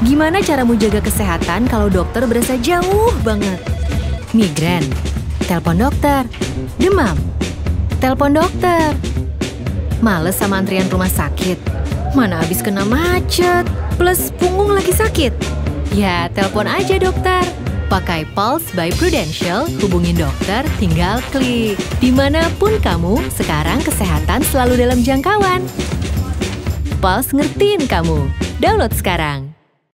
Gimana caramu jaga kesehatan kalau dokter berasa jauh banget? Migren, telepon dokter. Demam, telepon dokter. Males sama antrian rumah sakit. Mana habis kena macet, plus punggung lagi sakit. Ya, telepon aja dokter. Pakai Pulse by Prudential, hubungin dokter, tinggal klik. Dimanapun kamu, sekarang kesehatan selalu dalam jangkauan. Pulse ngertiin kamu. Download sekarang.